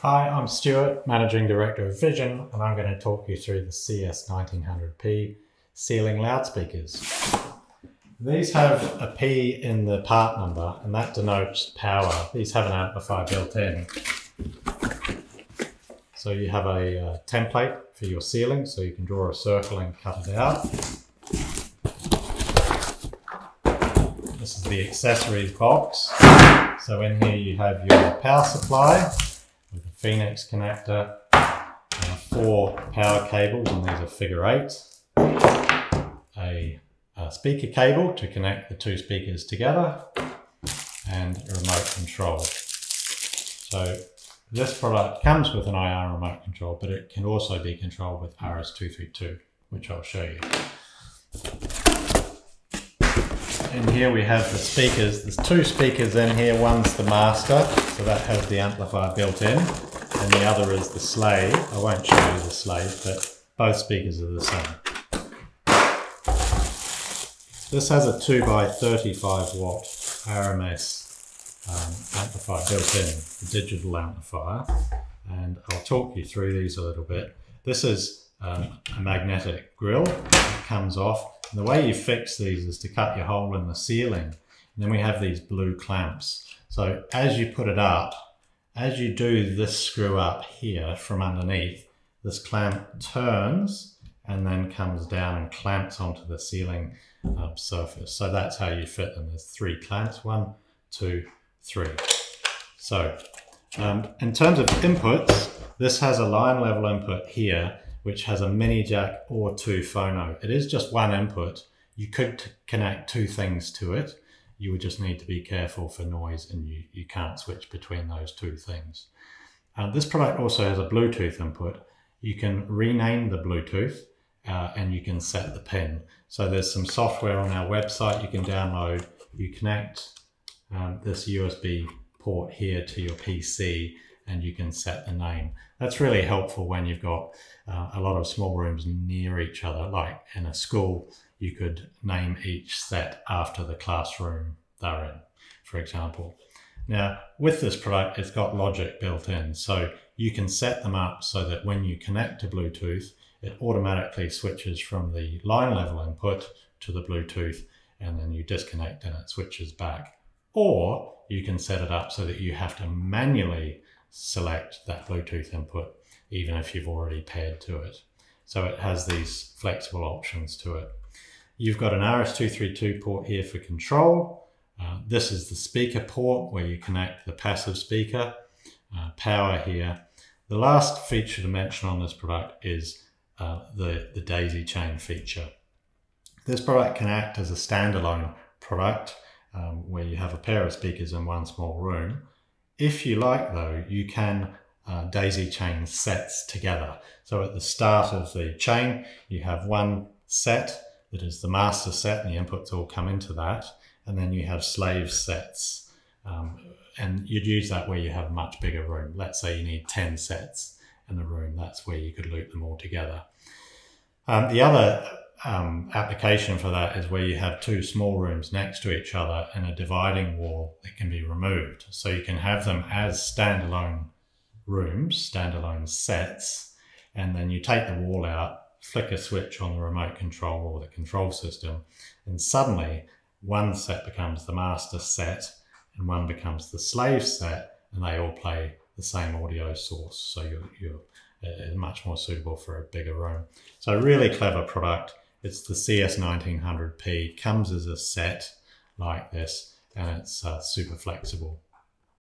Hi, I'm Stuart, Managing Director of Vision, and I'm going to talk you through the CS1900P ceiling loudspeakers. These have a P in the part number, and that denotes power. These have an amplifier built in. So you have a template for your ceiling, so you can draw a circle and cut it out. This is the accessories box. So in here you have your power supply with a Phoenix connector, 4 power cables, and these are figure 8. A speaker cable to connect the 2 speakers together, and a remote control. So this product comes with an IR remote control, but it can also be controlled with RS-232, which I'll show you. In here we have the speakers. There's 2 speakers in here. One's the master, so that has the amplifier built in, and the other is the slave. I won't show you the slave, but both speakers are the same. This has a 2x35 watt RMS amplifier built in, a digital amplifier, and I'll talk you through these a little bit. This is a magnetic grill that comes off. And the way you fix these is to cut your hole in the ceiling, and then we have these blue clamps. So as you put it up, as you do this screw up here from underneath, this clamp turns and then comes down and clamps onto the ceiling surface. So that's how you fit them. There's 3 clamps, 1, 2, 3. So in terms of inputs, this has a line level input here, which has a mini jack or 2 phono. It is just 1 input. You could connect 2 things to it. You would just need to be careful for noise, and you can't switch between those 2 things. This product also has a Bluetooth input. You can rename the Bluetooth and you can set the pin. So there's some software on our website you can download. You connect this USB port here to your PC, and you can set the name. That's really helpful when you've got a lot of small rooms near each other. Like in a school, you could name each set after the classroom they're in, for example. Now, with this product, it's got logic built in, so you can set them up so that when you connect to Bluetooth, it automatically switches from the line level input to the Bluetooth, and then you disconnect and it switches back. Or you can set it up so that you have to manually select that Bluetooth input, even if you've already paired to it. So it has these flexible options to it. You've got an RS-232 port here for control. This is the speaker port where you connect the passive speaker. Power here. The last feature to mention on this product is the daisy chain feature. This product can act as a standalone product where you have a pair of speakers in one small room. If you like, though, you can daisy chain sets together. So at the start of the chain, you have one set that is the master set, and the inputs all come into that. And then you have slave sets. And you'd use that where you have a much bigger room. Let's say you need 10 sets in a room. That's where you could loop them all together. The other application for that is where you have 2 small rooms next to each other and a dividing wall that can be removed. So you can have them as standalone rooms, standalone sets, and then you take the wall out, flick a switch on the remote control or the control system, and suddenly one set becomes the master set and one becomes the slave set, and they all play the same audio source. So you're much more suitable for a bigger room. So a really clever product. It's the CS1900P, comes as a set like this, and it's super flexible.